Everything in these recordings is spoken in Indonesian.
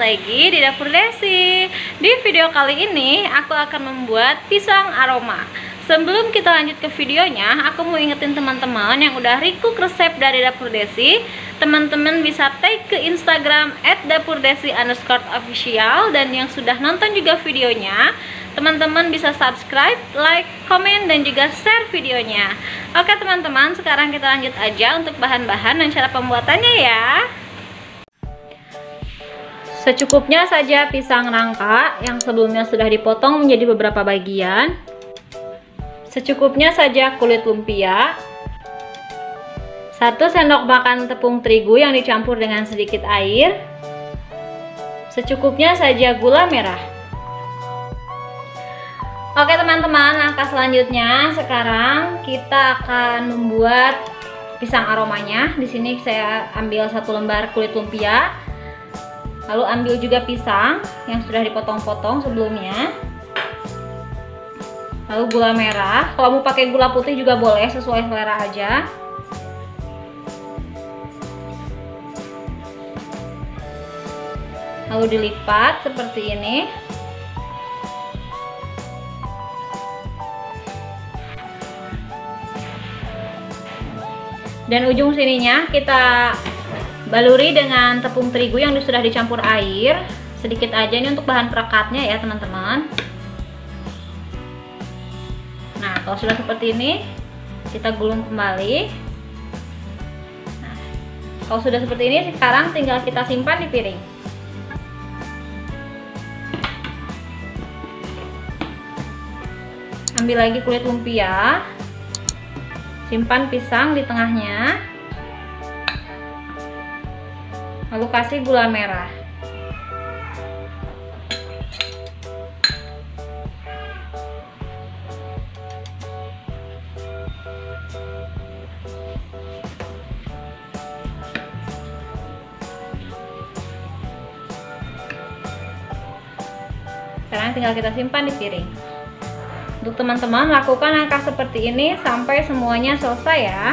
lagi di Dapur Desi. Di video kali ini aku akan membuat pisang aroma. Sebelum kita lanjut ke videonya, aku mau ingetin teman-teman yang udah recook resep dari Dapur Desi. Teman-teman bisa tag ke Instagram @dapurdesi_official, dan yang sudah nonton juga videonya, teman-teman bisa subscribe, like, komen, dan juga share videonya. Oke teman-teman, sekarang kita lanjut aja untuk bahan-bahan dan cara pembuatannya ya. Secukupnya saja pisang nangka yang sebelumnya sudah dipotong menjadi beberapa bagian. Secukupnya saja kulit lumpia. 1 sendok makan tepung terigu yang dicampur dengan sedikit air. Secukupnya saja gula merah. Oke teman-teman, langkah selanjutnya sekarang kita akan membuat pisang aromanya. Di sini saya ambil 1 lembar kulit lumpia. Lalu ambil juga pisang yang sudah dipotong-potong sebelumnya. Lalu gula merah, kalau mau pakai gula putih juga boleh, sesuai selera aja. Lalu dilipat seperti ini. Dan ujung sininya kita baluri dengan tepung terigu yang sudah dicampur air. Sedikit aja ini untuk bahan perekatnya ya teman-teman. Nah, kalau sudah seperti ini, kita gulung kembali. Nah, kalau sudah seperti ini, sekarang tinggal kita simpan di piring. Ambil lagi kulit lumpia, simpan pisang di tengahnya, lalu kasih gula merah. Sekarang tinggal kita simpan di piring. Untuk teman-teman, lakukan langkah seperti ini sampai semuanya selesai ya.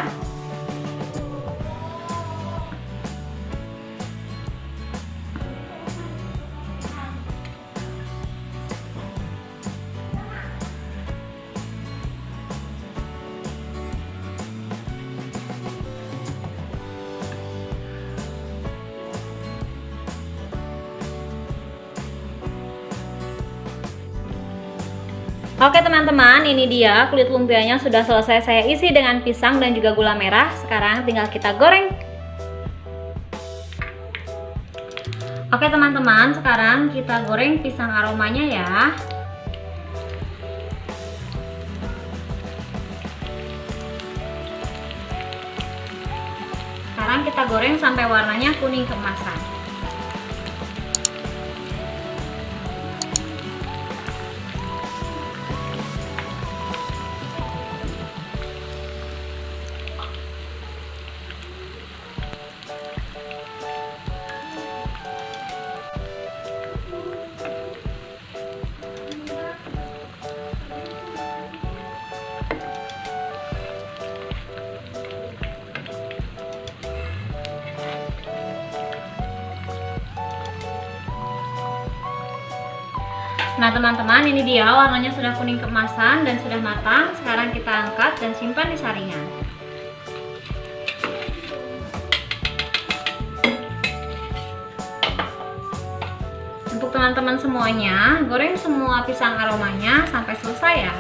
Oke teman-teman, ini dia kulit lumpianya sudah selesai saya isi dengan pisang dan juga gula merah. Sekarang tinggal kita goreng. Oke teman-teman, sekarang kita goreng pisang aromanya ya. Sekarang kita goreng sampai warnanya kuning keemasan. Nah teman-teman, ini dia warnanya sudah kuning keemasan dan sudah matang. Sekarang kita angkat dan simpan di saringan. Untuk teman-teman semuanya, goreng semua pisang aromanya sampai selesai ya.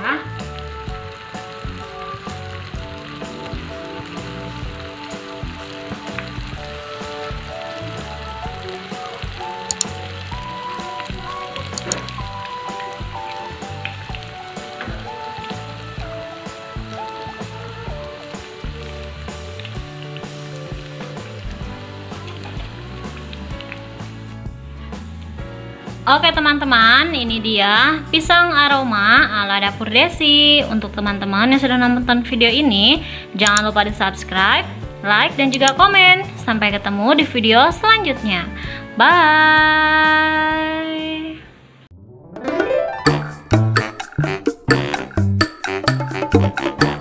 Oke teman-teman, ini dia pisang aroma ala Dapur Desi. Untuk teman-teman yang sudah nonton video ini, jangan lupa di subscribe, like, dan juga komen. Sampai ketemu di video selanjutnya. Bye.